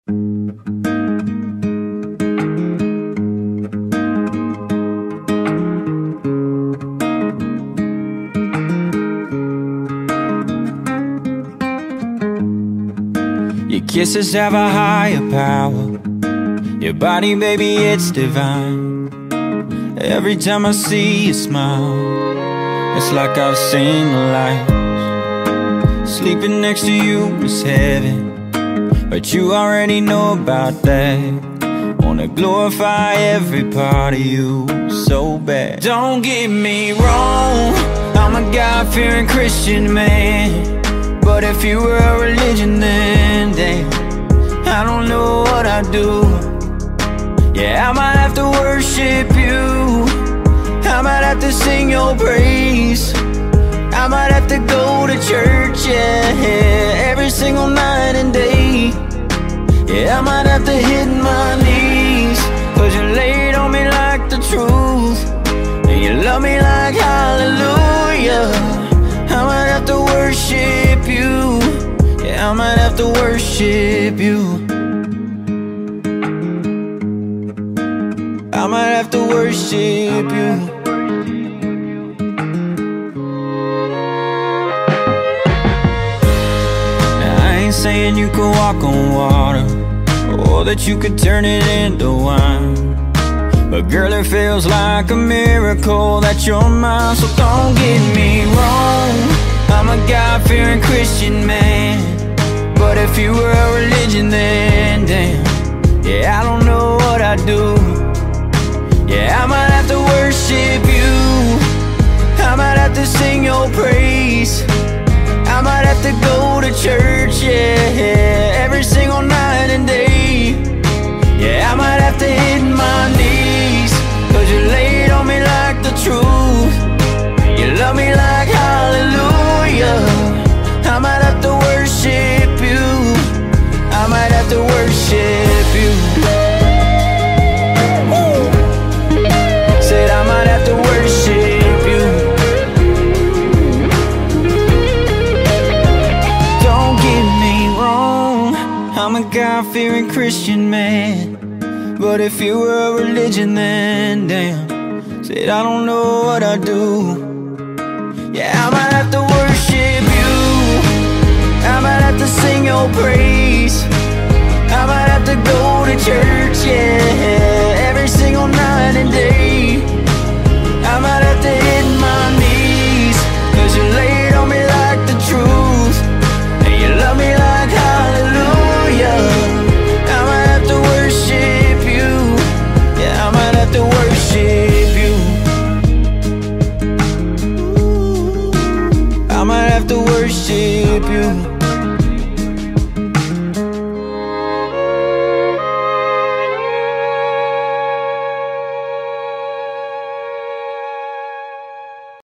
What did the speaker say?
Your kisses have a higher power. Your body, baby, it's divine. Every time I see you smile, it's like I've seen the light. Sleeping next to you is heaven, but you already know about that. Wanna glorify every part of you so bad. Don't get me wrong, I'm a God-fearing Christian man, but if you were a religion, then damn, I don't know what I'd do. Yeah, I might have to worship you, I might have to sing your praise, I might have to go to church, yeah, every single night and day. Yeah, I might have to hit my knees, cause you laid on me like the truth, and you love me like hallelujah. I might have to worship you, yeah, I might have to worship you. I might have to worship you. Now, I ain't saying you could walk on water, or that you could turn it into wine, but girl, it feels like a miracle that you're mine. So don't get me wrong, I'm a God-fearing Christian man, but if you were a religion, then damn, yeah, I don't know what I'd do. Yeah, I might have to worship you, I might have to sing your praise, I might have to go to church, yeah, every single night and day. Yeah, I might have to hit my knees, cause you laid on me like the truth, you love me like hallelujah. I might have to worship you, I might have to worship you. Said I might have to worship you. Don't get me wrong, I'm a God-fearing Christian man, but if you were a religion, then damn, said I don't know what I'd do. Yeah, I might have to worship you, I might have to sing your praise, I might have to go to church, yeah, every single night and day. I might have to hit my knees, cause you laid on me like the truth, and you love me like hallelujah. I might have to worship you, yeah, I might have to worship you. I might have to worship you.